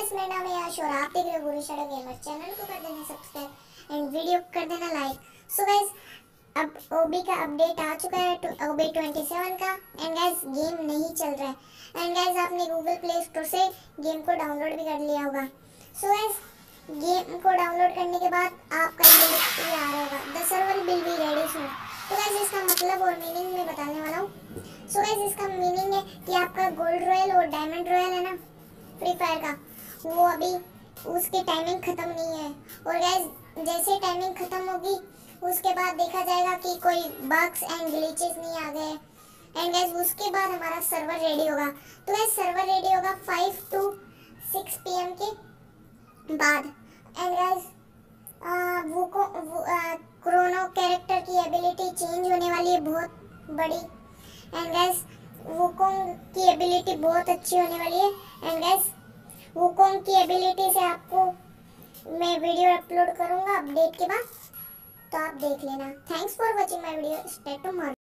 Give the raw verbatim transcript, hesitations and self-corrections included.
Guys, मेरा नाम है यश और आप देख रहे हो गुरु शैडो गेमर। चैनल को कर देना सब्सक्राइब एंड वीडियो को कर देना लाइक। सो गाइस, अब ओबी का अपडेट आ चुका है तो ओबी सत्ताईस का। एंड गाइस, गेम नहीं चल रहा है। एंड गाइस, आपने गूगल प्ले स्टोर से गेम को डाउनलोड भी कर लिया होगा। सो गाइस, गेम को डाउनलोड करने के बाद आपका ये आ रहा होगा, the server will be ready soon. तो गाइस, इसका मतलब और मीनिंग मैं बताने वाला हूँ। सो गाइस, इसका मीनिंग है कि आपका गोल्ड रॉयल और डायमंड रॉयल है ना फ्री फायर का, वो अभी उसकी टाइमिंग खत्म नहीं है। और गाइस, जैसे टाइमिंग खत्म होगी उसके बाद देखा जाएगा कि कोई बग्स एंड ग्लिचेस नहीं आ गए। एंड गाइस, उसके बाद हमारा सर्वर रेडी होगा। तो गाइस, सर्वर रेडी होगा five two six P M के बाद। एंड गाइस, वो को क्रोनो कैरेक्टर की एबिलिटी चेंज होने वाली है, बहुत बड़ी। एंड गाइस, वुकोंग की एबिलिटी बहुत अच्छी होने वाली है। एंड गाइस, वुकोंग की एबिलिटी से आपको मैं वीडियो अपलोड करूंगा अपडेट के बाद, तो आप देख लेना। Thanks for watching my video. Stay to